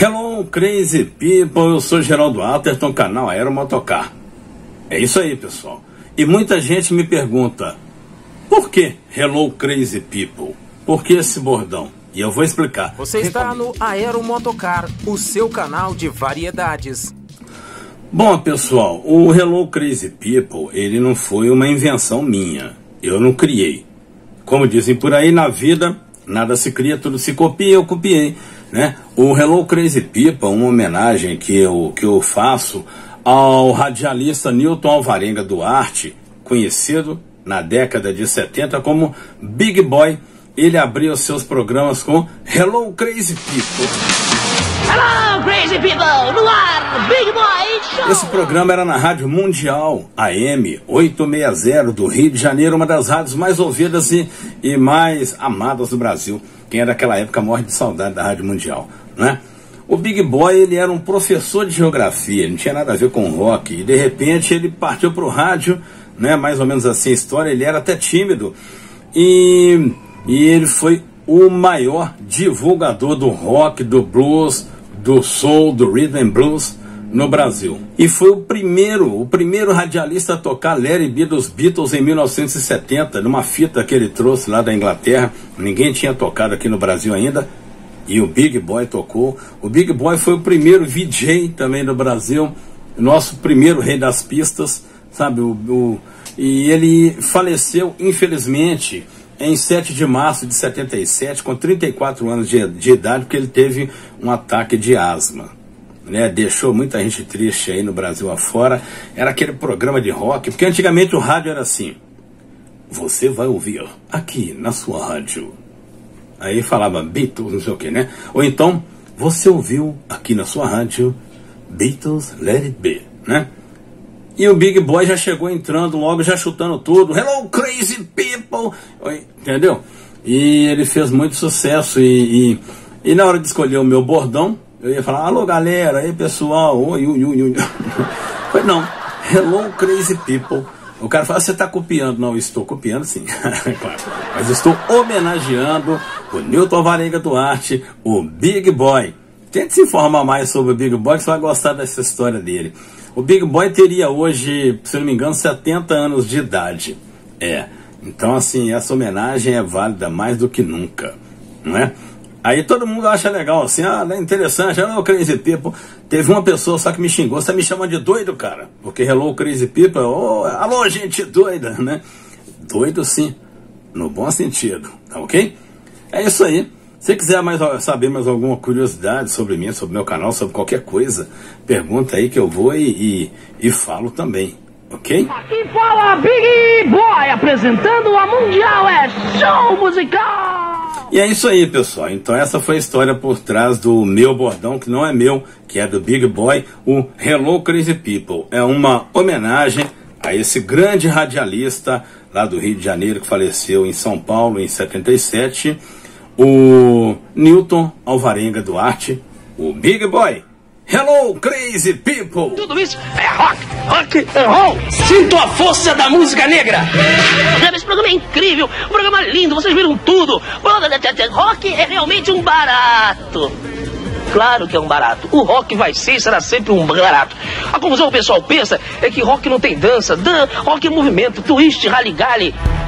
Hello, crazy people, eu sou Geraldo Alterton, canal Aeromotocar. É isso aí, pessoal. E muita gente me pergunta, por que Hello, crazy people? Por que esse bordão? E eu vou explicar. Você está no Aeromotocar, o seu canal de variedades. Bom, pessoal, o Hello, crazy people, ele não foi uma invenção minha. Eu não criei. Como dizem por aí, na vida, nada se cria, tudo se copia, eu copiei. Né? O Hello Crazy People, uma homenagem que eu faço ao radialista Newton Alvarenga Duarte, conhecido na década de 70 como Big Boy. Ele abriu seus programas com Hello Crazy People. Hello Crazy People, no ar, Big Boy Show! Esse programa era na Rádio Mundial, AM 860 do Rio de Janeiro, uma das rádios mais ouvidas e mais amadas do Brasil. Quem é daquela época morre de saudade da Rádio Mundial, né? O Big Boy, ele era um professor de geografia, não tinha nada a ver com rock, e de repente ele partiu para o rádio, né? Mais ou menos assim a história, ele era até tímido, e ele foi o maior divulgador do rock, do blues, do soul, do rhythm and blues no Brasil. E foi o primeiro radialista a tocar Let It Be dos Beatles em 1970, numa fita que ele trouxe lá da Inglaterra. Ninguém tinha tocado aqui no Brasil ainda, e o Big Boy tocou. O Big Boy foi o primeiro VJ também do Brasil, nosso primeiro rei das pistas, sabe? E ele faleceu, infelizmente, em 7 de março de 77, com 34 anos de idade, porque ele teve um ataque de asma. Né, deixou muita gente triste aí no Brasil afora. Era aquele programa de rock, porque antigamente o rádio era assim: você vai ouvir aqui na sua rádio. Aí falava Beatles, não sei o que, né? Ou então, você ouviu aqui na sua rádio Beatles, Let It Be, né? E o Big Boy já chegou entrando logo, já chutando tudo. Hello, crazy people! Entendeu? E ele fez muito sucesso. E na hora de escolher o meu bordão, eu ia falar, alô galera, aí pessoal, oi. Mas não, Hello Crazy People. O cara fala, você está copiando? Não, eu estou copiando sim, claro. Mas estou homenageando o Newton Alvarenga Duarte, o Big Boy. Tente se informar mais sobre o Big Boy, que você vai gostar dessa história dele. O Big Boy teria hoje, se não me engano, 70 anos de idade. Então assim, essa homenagem é válida mais do que nunca, não é? Aí todo mundo acha legal, assim, é interessante, Hello Crazy People. Teve uma pessoa só que me xingou, você me chama de doido, cara? Porque Hello Crazy People, alô gente doida, né? Doido sim, no bom sentido, tá ok? É isso aí. Se quiser saber mais alguma curiosidade sobre mim, sobre meu canal, sobre qualquer coisa, pergunta aí que eu vou e falo também, ok? Aqui fala Big Boy, apresentando a Mundial Show Musical! E é isso aí, pessoal. Então essa foi a história por trás do meu bordão, que não é meu, que é do Big Boy, o Hello Crazy People. É uma homenagem a esse grande radialista lá do Rio de Janeiro, que faleceu em São Paulo em 77, o Newton Alvarenga Duarte, o Big Boy. Hello Crazy People! Tudo isso é rock and roll! Sinto a força da música negra! Esse programa é incrível, um programa lindo, vocês viram tudo! Rock é realmente um barato! Claro que é um barato. O rock vai ser e será sempre um barato. A confusão que o pessoal pensa é que rock não tem dança, rock é movimento, twist, rally-gally.